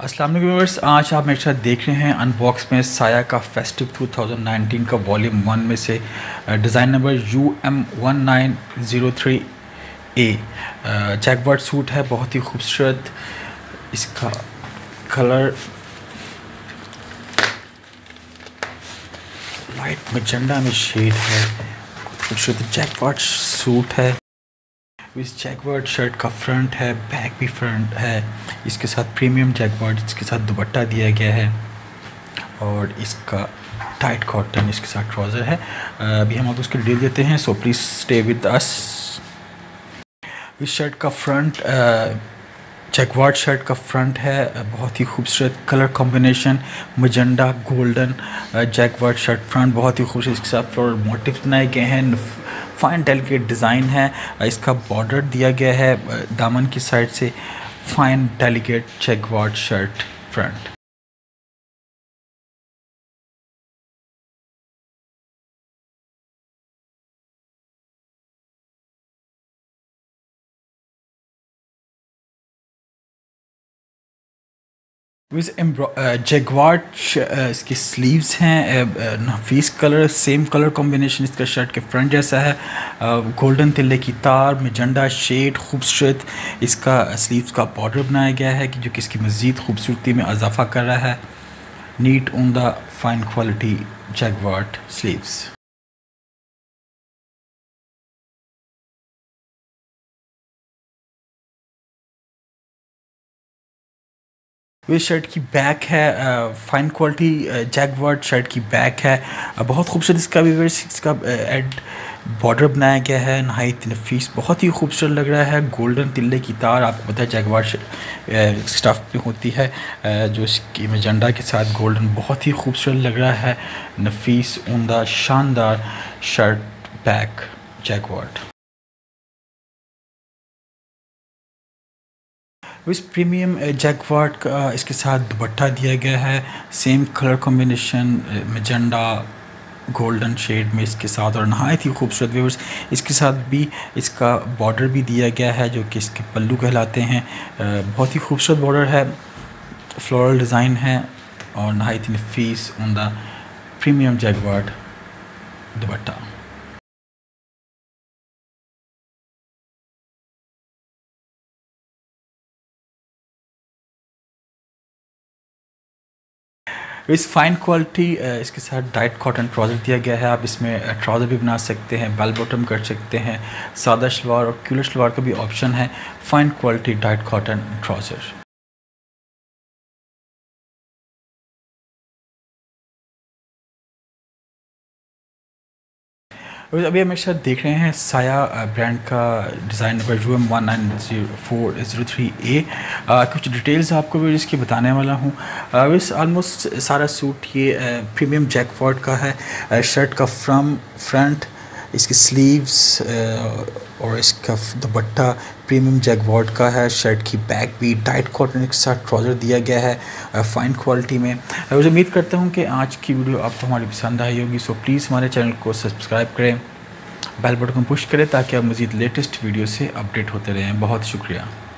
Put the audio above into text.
अस्सलाम वालेकुम व्यूअर्स, आज आप मेरे साथ देख रहे हैं अनबॉक्स में साया का फेस्टिव 2019 का वॉल्यूम 1 में से design number UM-194-03-A jacquard suit है। बहुत ही खूबसूरत इसका कलर लाइट मैजेंडा में शेड है। खूबसूरत जैकवार्ड सूट है। इस जैकवार्ड शर्ट का फ्रंट है, बैक भी फ्रंट है। इसके साथ प्रीमियम जैकवार्ड, इसके साथ दुपट्टा दिया गया है और इसका टाइट कॉटन इसके साथ ट्राउज़र है। अभी हम आपको उसकी डिटेल देते हैं, so please stay with us. इस शर्ट का फ्रंट जैकवार्ड शर्ट का फ्रंट है। बहुत ही खूबसूरत colour combination magenta golden jacquard shirt front बहुत ही खूबसूरत। इसके साथ फ्लोरल मोटिव बनाए गए हैं। फाइन डेलिकेट डिज़ाइन है। इसका बॉर्डर दिया गया है दामन की साइड से। Fine delicate jacquard shirt front. Jacquard इसकी स्लीव्स हैं नफीस कलर, सेम कलर कॉम्बिनेशन इसका शर्ट के फ्रंट जैसा है। गोल्डन तिल्ले की तार मैजेंडा शेड खूबसूरत इसका स्लीव्स का बॉर्डर बनाया गया है कि जो कि इसकी मज़ीद खूबसूरती में इजाफा कर रहा है। नीट उम्दा फाइन क्वालिटी जैकवार्ड स्लीव्स। इस शर्ट की बैक है फाइन क्वालिटी जैकवार्ड शर्ट की बैक है। बहुत खूबसूरत इसका भी इसका एड बॉर्डर बनाया गया है। नहायत नफीस बहुत ही खूबसूरत लग रहा है। गोल्डन तिल्ले की तार आपको पता है जैकवार्ड स्टफ में होती है जो इसकी मैजेंडा के साथ गोल्डन बहुत ही खूबसूरत लग रहा है। नफीस उम्दा शानदार शर्ट बैक जैकवार्ड। इस प्रीमियम जैकवार्ड का इसके साथ दुपट्टा दिया गया है। Same colour combination magenta golden shade में इसके साथ और नहायत ही खूबसूरत व्यूअर्स। इसके साथ भी इसका बॉर्डर भी दिया गया है जो कि इसके पल्लू कहलाते हैं। बहुत ही खूबसूरत बॉर्डर है, फ्लोरल डिज़ाइन है और नहायत ही नफीस उम्दा प्रीमियम जैकवार्ड दुपट्टा। इस फाइन क्वालिटी इसके साथ डाइट कॉटन ट्राउज़र दिया गया है। आप इसमें ट्राउज़र भी बना सकते हैं, बेल बॉटम कर सकते हैं, सादा शलवार और क्यूलर शलवार का भी ऑप्शन है। Fine quality dyed cotton trouser. और अभी हम मेरे साथ देख रहे हैं साया ब्रांड का डिज़ाइन नंबर UM-194-03-A। कुछ डिटेल्स आपको भी इसकी बताने वाला हूँ। इस ऑलमोस्ट सारा सूट ये प्रीमियम जैकवार्ड का है। शर्ट का फ्रंट इसकी स्लीव्स और इसका दुपट्टा प्रीमियम जैकवार्ड का है। शर्ट की बैक भी टाइट कॉटन के साथ ट्राउज़र दिया गया है फाइन क्वालिटी में। मुझे उम्मीद करता हूँ कि आज की वीडियो आपको हमारी पसंद आई होगी। सो प्लीज़ हमारे चैनल को सब्सक्राइब करें, बेल बटन को पुश करें ताकि आप मज़ीद लेटेस्ट वीडियो से अपडेट होते रहें। बहुत शुक्रिया।